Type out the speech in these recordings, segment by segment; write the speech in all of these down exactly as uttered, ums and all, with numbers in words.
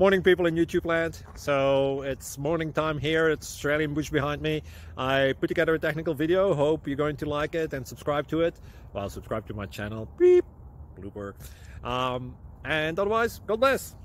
Morning, people in YouTube land. So it's morning time here. It's Australian bush behind me. I put together a technical video. Hope you're going to like it and subscribe to it. Well, subscribe to my channel. Beep. Blooper. Um, and otherwise, God bless.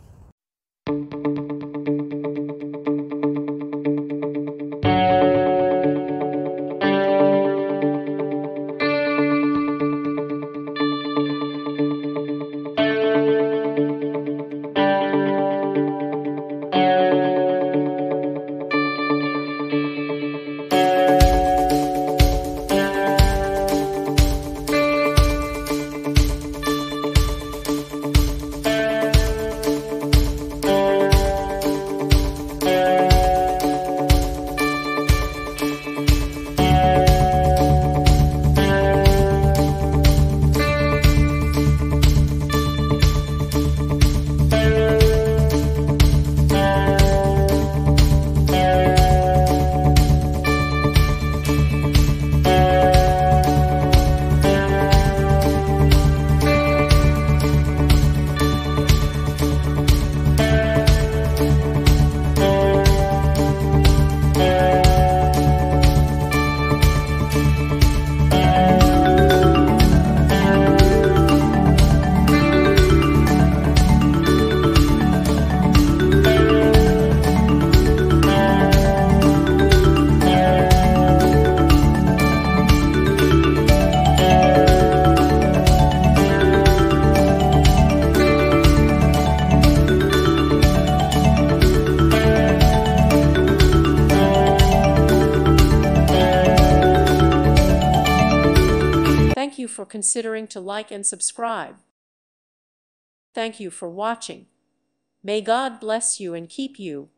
Thank you for considering to like and subscribe. Thank you for watching. May God bless you and keep you.